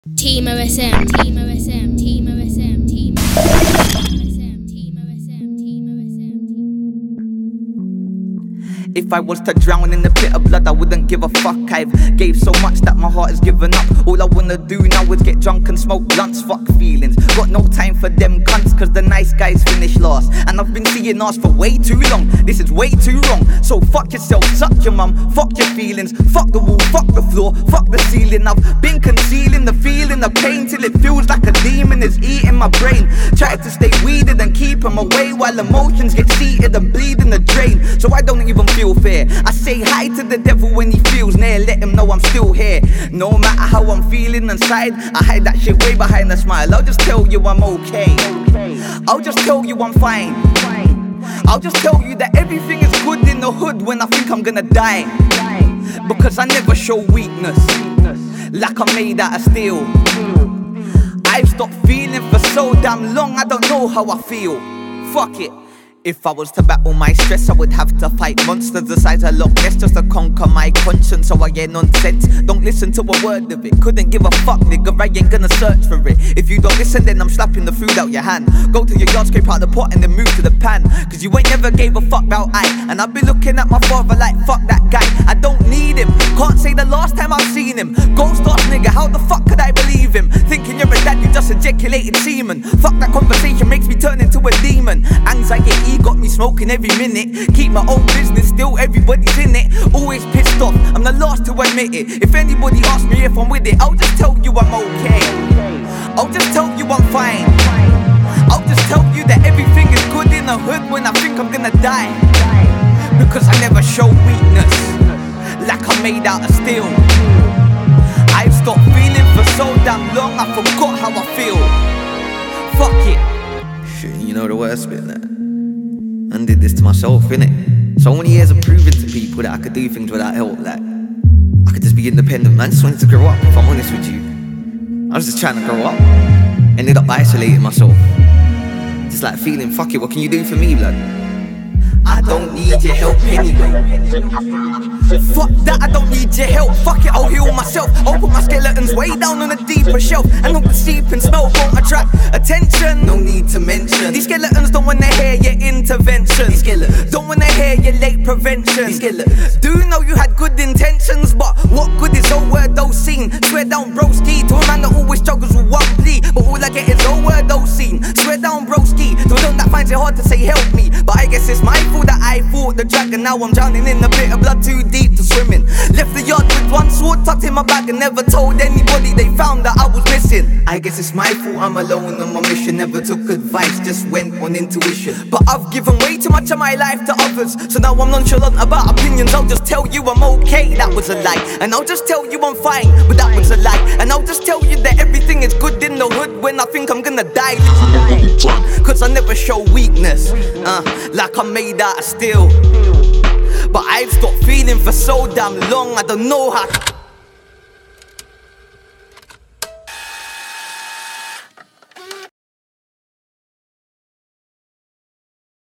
Team OSM, Team OSM, Team OSM, Team OSM, Team OSM, Team OSM. If I was to drown in the pit of blood, I wouldn't give a fuck. I've gave so much that my heart has given up. All I wanna do now is get drunk and smoke blunts. Fuck feelings, got no time for them cunts, cause the nice guys finish last. And I've been seeing ours for way too long. This is way too wrong. So fuck yourself, suck your mum, fuck your feelings. Fuck the wall, fuck the floor, fuck the ceiling. I've been concealing the feeling, the pain, till it feels like a demon is eating my brain. Try to stay weeded and keep them away, while emotions get seated and bleed in the drain. So I don't even feel fair. I say hi to the devil when he feels near, let him know I'm still here. No matter how I'm feeling inside, I hide that shit way behind a smile. I'll just tell you I'm okay. I'll just tell you I'm fine. I'll just tell you that everything is good in the hood when I think I'm gonna die. Because I never show weakness, like I'm made out of steel. I've stopped feeling for so damn long, I don't know how I feel. Fuck it. If I was to battle my stress, I would have to fight monsters the size of Loch Ness just to conquer my conscience. So I get nonsense, don't listen to a word of it. Couldn't give a fuck, nigga, I ain't gonna search for it. If you don't listen, then I'm slapping the food out your hand. Go to your yard, scrape out the pot and then move to the pan. Cause you ain't never gave a fuck about I. And I've been looking at my father like, fuck that guy, I don't need him. Can't say the last time I've seen him. Ghost ass nigga, how the fuck could I believe him? Thinking you're a dad, you just ejaculated semen. Fuck that conversation, makes me turn into a demon. Anxiety got me smoking every minute. Keep my own business, still everybody's in it. Always pissed off, I'm the last to admit it. If anybody asks me if I'm with it, I'll just tell you I'm okay. I'll just tell you I'm fine. I'll just tell you that everything is good in the hood when I think I'm gonna die. Because I never show weakness, like I'm made out of steel. I've stopped feeling for so damn long, I forgot how I feel. Fuck it. Shit, you know the worst bit there? And did this to myself, innit? So many years of proving to people that I could do things without help, like I could just be independent, man. Just wanted to grow up, if I'm honest with you. I was just trying to grow up. Ended up isolating myself. Just like feeling, fuck it, what can you do for me, blood? I don't need your help anyway. Fuck that, I don't need your help. Fuck it, I'll heal myself. I'll put my skeletons way down on a deeper shelf, and hope the seeping smell won't attract attention. No need to mention, these skeletons don't wanna hear your intervention. These skeletons don't wanna hear your late prevention. These skeletons do know you had good intentions, but what good is old word old scene? Swear down broski to a man that always struggles with one plea, but all I get is old word old scene. Swear down broski to a one that finds it hard to say help me, but I guess it's my fault that I fought the dragon. Now I'm drowning in a bit of blood too deep to swim in. Left the yard with one sword tucked in my bag and never told anybody they found that I was missing. I guess it's my fault I'm alone on my mission. Never took advice, just went on intuition. But I've given way too much of my life to others, so now I'm nonchalant about opinions. I'll just tell you I'm okay, that was a lie. And I'll just tell you I'm fine, but that was a lie. And I'll just tell you that everything is good in the hood when I think I'm gonna die. Cause I never show weakness, like I'm made out of steel. But I've stopped feeling for so damn long, I don't know how to